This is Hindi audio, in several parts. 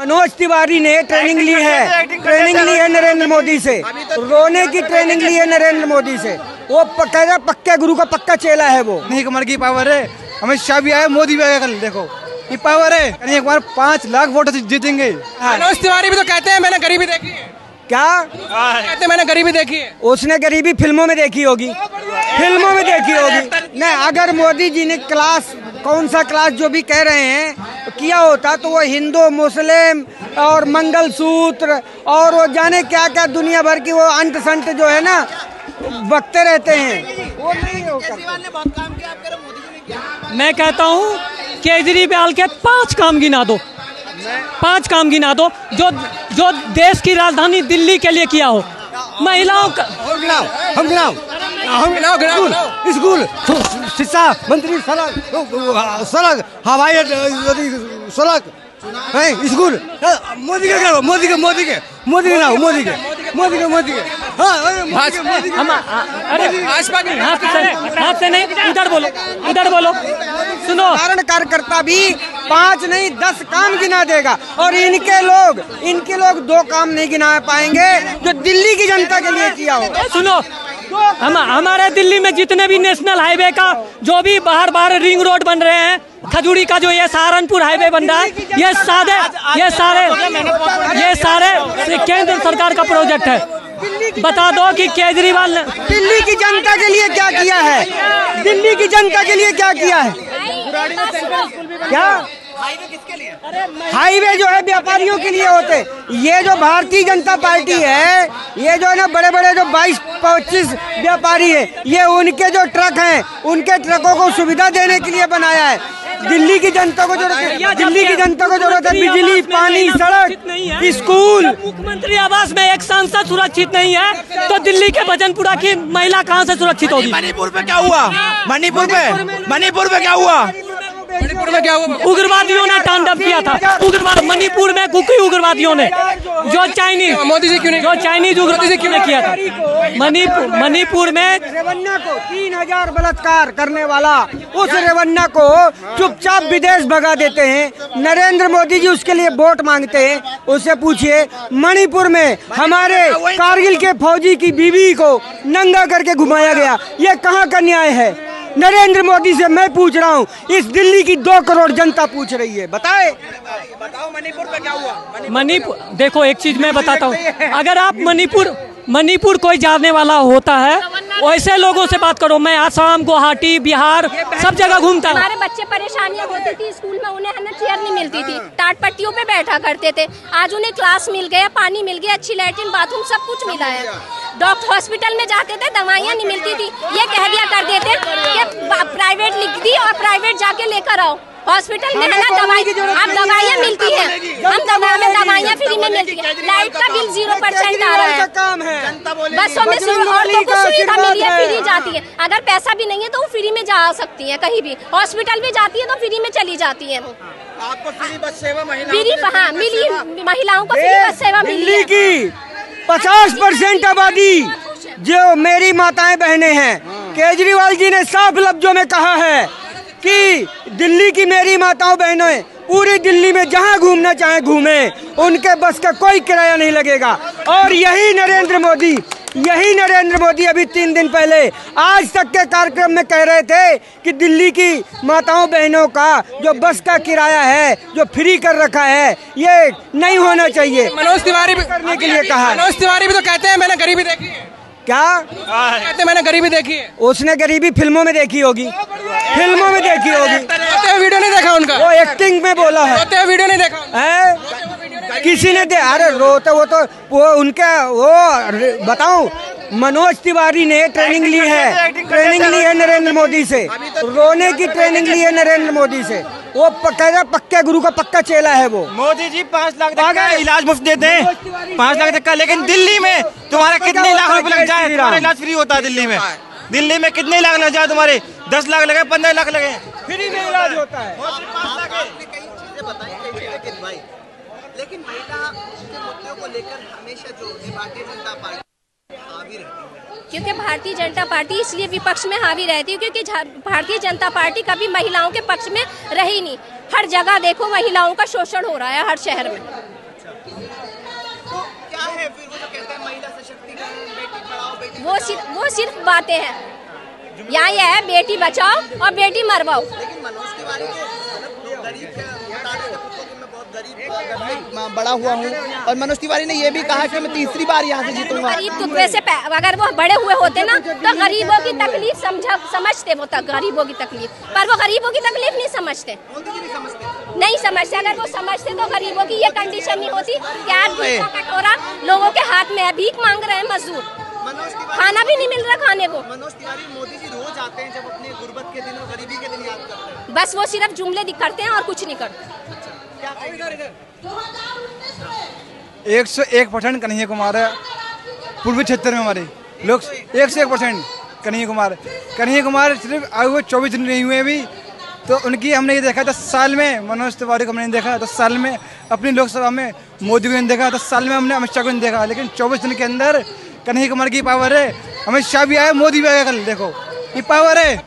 मनोज तिवारी ने ट्रेनिंग ली है नरेंद्र मोदी से, रोने की ट्रेनिंग ली है नरेंद्र मोदी से। वो पक्के गुरु का पक्का चेला है वो। नहीं कमल की पावर है, अमित शाह भी आया, मोदी भी आया, कल देखो ये पावर है। एक बार 5 लाख वोट जीतेंगे। मनोज तिवारी भी तो कहते हैं मैंने गरीबी देखी है। क्या कहते हैं मैंने गरीबी देखी है? उसने गरीबी फिल्मों में देखी होगी, फिल्मों में देखी होगी। नहीं, अगर मोदी जी ने क्लास, कौन सा क्लास जो भी कह रहे हैं किया होता तो वो हिंदू मुस्लिम और मंगलसूत्र और वो जाने क्या क्या दुनिया भर की वो अंट संट जो है ना बकते रहते हैं, वो नहीं होता। मैं कहता हूँ केजरीवाल के 5 काम गिना दो, 5 काम गिना दो जो देश की राजधानी दिल्ली के लिए किया हो। महिलाओं का हम स्कूल, शिक्षा मंत्री, सड़क, हवाई सड़क, स्कूल। मोदी के करो, मोदी के अरे भाजपा के हाथ से नहीं, उधर बोलो सुनो। साधारण कार्यकर्ता भी 5 नहीं 10 काम गिना देगा और इनके लोग 2 काम नहीं गिना पाएंगे जो दिल्ली की जनता के लिए किया हो। सुनो, हमारे दिल्ली में जितने भी नेशनल हाईवे का जो भी बाहर रिंग रोड बन रहे हैं, खजूरी का जो ये सहारनपुर हाईवे बन रहा है, ये सारे केंद्र सरकार का प्रोजेक्ट है। बता दो कि केजरीवाल ने दिल्ली की जनता के लिए क्या किया है, दिल्ली की जनता के लिए क्या किया है। क्या हाईवे जो है व्यापारियों के लिए होते। ये जो भारतीय जनता पार्टी है, ये जो है ना बड़े बड़े जो 22-25 व्यापारी है, ये उनके जो ट्रक हैं, उनके ट्रकों को सुविधा देने के लिए बनाया है। दिल्ली की जनता को जरूरत है, दिल्ली की जनता को जरूरत है बिजली, पानी, सड़क, स्कूल। मुख्यमंत्री आवास में एक सांसद सुरक्षित नहीं है तो दिल्ली के भजनपुरा की महिला कहाँ से सुरक्षित होगी? मणिपुर पे क्या हुआ? मणिपुर में क्या हुआ? उग्रवादियों ने तांडव किया था। मणिपुर में कुकी उग्रवादियों ने जो चाइनीज मोदी से क्यों नहीं, जो चाइनीज उग्रवादी से क्यों नहीं किया था? मणिपुर में रेवन्ना को 3000 बलात्कार करने वाला उस रेवन्ना को चुपचाप विदेश भगा देते हैं। नरेंद्र मोदी जी उसके लिए वोट मांगते हैं। उससे पूछिए, मणिपुर में हमारे कारगिल के फौजी की बीवी को नंगा करके घुमाया गया, ये कहाँ का न्याय है? नरेंद्र मोदी से मैं पूछ रहा हूँ, इस दिल्ली की 2 करोड़ जनता पूछ रही है। बताओ मणिपुर में क्या हुआ? मणिपुर देखो, एक चीज मैं बताता हूँ, अगर आप मणिपुर कोई जानने वाला होता है वैसे लोगों से बात करो। मैं आसाम, गुवाहाटी, बिहार सब जगह घूमता हूँ। हमारे बच्चे परेशानियां होती थी स्कूल में, उन्हें हमें चेयर नहीं मिलती थी, टाट पट्टियों पे बैठा करते थे। आज उन्हें क्लास मिल गया, पानी मिल गया, अच्छी लैट्रिन बाथरूम सब कुछ मिला है। डॉक्टर हॉस्पिटल में जाते थे, दवाइयाँ नहीं मिलती थी, ये कह दिया कर देते कि प्राइवेट लिख दी और प्राइवेट जाके लेकर आओ। हॉस्पिटल में है ना दवाई, अब दवाइयाँ मिलती है, हम दवाइयाँ फ्री में मिलती है। लाइट का बिल 0% आ रहा है। बसों में औरतों को सुविधा मिली है, फ्री जाती है। अगर पैसा भी नहीं है तो वो फ्री में जा सकती है, कहीं भी हॉस्पिटल भी जाती है तो फ्री में चली जाती है। आपको फ्री बस सेवा हाँ मिली, महिलाओं को फ्री बस सेवा मिली की 50% आबादी जो मेरी माताएं बहनें हैं। केजरीवाल जी ने साफ लफ्जों में कहा है कि दिल्ली की मेरी माताओं बहनों पूरी दिल्ली में जहां घूमना चाहे घूमे, उनके बस का कोई किराया नहीं लगेगा। और यही नरेंद्र मोदी अभी 3 दिन पहले आज तक के कार्यक्रम में कह रहे थे कि दिल्ली की माताओं बहनों का जो बस का किराया है जो फ्री कर रखा है, ये नहीं होना चाहिए। मनोज तिवारी भी करने के लिए कहा। मनोज तिवारी भी तो कहते हैं मैंने गरीबी देखी है। क्या कहते हैं मैंने गरीबी देखी है? उसने गरीबी फिल्मों में देखी होगी, फिल्मों में देखी होगी। वीडियो नहीं देखा उनका? वो एक्टिंग में बोला है। वीडियो नहीं देखा है? किसी ने अरे रोते वो उनके वो बताऊं, मनोज तिवारी ने ट्रेनिंग ली है नरेंद्र मोदी से, रोने की ट्रेनिंग ली है नरेंद्र मोदी से। वो पक्के गुरु का पक्का चेला है वो। मोदी जी 5 लाख तक का इलाज मुफ्त देते हैं, 5 लाख तक का। लेकिन दिल्ली में तुम्हारे कितने लाख रुपए लग जाए? तुम्हारा इलाज फ्री होता है दिल्ली में। दिल्ली में कितने लाख लग जाए तुम्हारे? 10 लाख लगे, 15 लाख लगे, फ्री में इलाज होता है। लेकिन महिला के मुद्दों को लेकर हमेशा जो भारतीय जनता पार्टी हावी रहती है, क्योंकि भारतीय जनता पार्टी इसलिए विपक्ष में हावी रहती है क्योंकि भारतीय जनता पार्टी कभी महिलाओं के पक्ष में रही नहीं। हर जगह देखो महिलाओं का शोषण हो रहा है, हर शहर में। तो क्या है फिर वो जो कहते हैं महिला सशक्तिकरण, बेटी पढ़ाओ बेटी वो सिर्फ बातें हैं। यहाँ यह है बेटी बचाओ और बेटी मरवाओ। लेकिन मनोज तिवारी के मतलब गरीब के मुताबिक तो खुद को कि मैं बहुत गरीब घर में बड़ा हुआ हूँ, और मनोज तिवारी ने ये भी कहा कि मैं तीसरी बार यहाँ से जीतूंगा। गरीब टुकड़े से अगर वो बड़े हुए होते ना तो गरीबों की तकलीफ समझते वो तक गरीबों की तकलीफ, पर वो गरीबों की तकलीफ नहीं समझते। नहीं समझते। अगर वो समझते तो गरीबों की ये कंडीशन नहीं होती कि आज भूख का कटोरा लोगों के हाथ में है, भीख मांग रहे हैं मजदूर, खाना भी नहीं मिल रहा खाने को। मनोज तिवारी मोदी जी रोज आते हैं जब अपने गुर्बत के दिन और गरीबी के दिन याद करते हैं। बस वो सिर्फ जुमले करते हैं और कुछ नहीं करते। 101% कन्हैया कुमार है। पूर्वी क्षेत्र में हमारे लोग 101% कन्हैया कुमार सिर्फ आए हुए 24 दिन नहीं हुए अभी, तो उनकी हमने ये देखा 10 साल में मनोज तिवारी को हमने नहीं देखा। 10 साल में अपनी लोकसभा में मोदी को नहीं देखा। 10 साल में हमने अमित शाह को नहीं देखा। लेकिन 24 दिन के अंदर कन्हैया कुमार की पावर है। अमित शाह भी आए, मोदी भी आएगा कल, देखो ये पावर है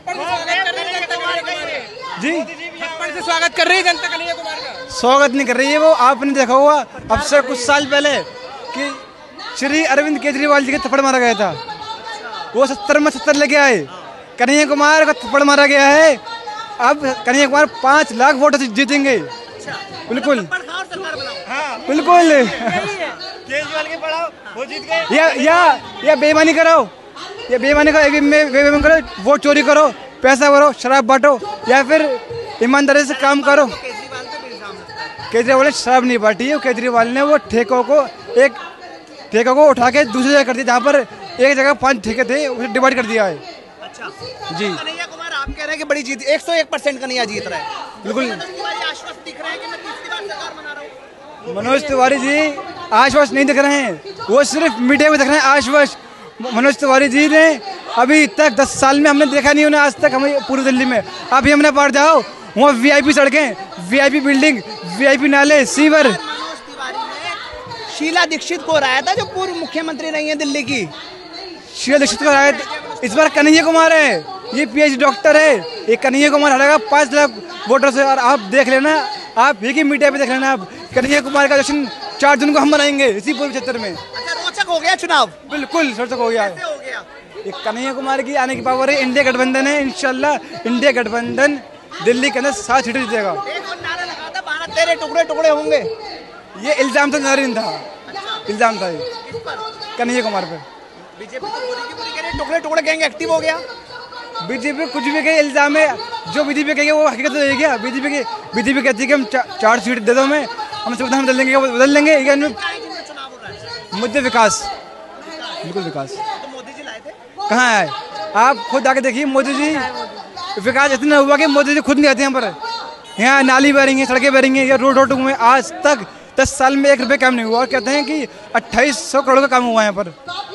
जी। से स्वागत कर रही है जनता कन्हैया कुमार का। स्वागत नहीं कर रही है वो। आपने देखा हुआ अब से कुछ साल पहले कि श्री अरविंद केजरीवाल जी के थप्पड़ मारा गया था, वो 70 में 70 लेके आए। कन्हैया कुमार का थप्पड़ मारा गया है, अब कन्हैया कुमार 5 लाख वोट जीतेंगे। बिल्कुल बिल्कुल। केजरीवाल के पढ़ाओ वो जीत गए। या बेईमानी कराओ, वोट चोरी करो, पैसा भरो, शराब बांटो, या फिर ईमानदारी से काम करो। केजरीवाल ने शराब नहीं बांटी है। केजरीवाल ने वो ठेकों को उठा के दूसरी जगह कर दिया, जहाँ पर एक जगह 5 ठेके थे उसे डिवाइड कर दिया है। अच्छा जी। कन्हैया कुमार आप कह रहे हैं कि बड़ी जीत 101% कन्हैया जीत रहा है। बिल्कुल। आश्वस्त दिख रहे हैं कि मैं तीसरी बार सरकार बना रहा हूँ। मनोज तिवारी जी आश्वस्त नहीं दिख रहे हैं, वो सिर्फ मीडिया में दिख रहे हैं आश्वस्त। मनोज तिवारी जी ने अभी तक 10 साल में हमने देखा नहीं उन्हें आज तक। हमें पूरी दिल्ली में अभी हमने बाहर जाओ, वहाँ VIP सड़कें, VIP बिल्डिंग, VIP नाले, सीवर। मनोज तिवारी ने शीला दीक्षित को हराया था जो पूर्व मुख्यमंत्री रही है दिल्ली की। शीला दीक्षित को हराया, इस बार कन्हैया कुमार है, ये PhD डॉक्टर है। ये कन्हैया कुमार हराएगा 5 लाख वोटर से। और आप देख लेना, आप एक ही मीडिया पे देख लेना, आप कन्हैया कुमार का जश्न 4 जून को हम मनाएंगे इसी पूर्व क्षेत्र में। अच्छा, रोचक हो गया चुनाव। बिल्कुल रोचक हो गया कैसे हो गया? ये कन्हैया कुमार की आने की पावर है। इंडिया गठबंधन है, इंशाल्लाह इंडिया गठबंधन दिल्ली के अंदर 7 सीटें जीतेगा। एक बार नारा लगा था भारत तेरे टुकड़े टुकड़े होंगे। ये इल्जाम तो नरेंद्र था, इल्जाम था ये कन्हैया कुमार पे। बीजेपी तो पूरी की पूरी कह रही है टुकड़े टुकड़े गैंग एक्टिव हो गया। बीजेपी कुछ भी कहे, इल्जाम है। जो बीजेपी कहेगी वो हकीकत है क्या? बीजेपी कहती है कि हम 4 सीट दे दो, हमें हम संविधान बदल देंगे, बदल देंगे। मुद्दे विकास, बिल्कुल विकास। तो मोदी जी लाए थे। कहाँ आए? आप खुद आके देखिए, मोदी जी विकास इतना हुआ कि मोदी जी खुद नहीं आते यहाँ पर। यहाँ नाली बह रही है, सड़कें बह रही हैं, या रोड में आज तक 10 साल में 1 रुपये काम नहीं हुआ। और कहते हैं कि 2800 करोड़ का काम हुआ है यहाँ पर।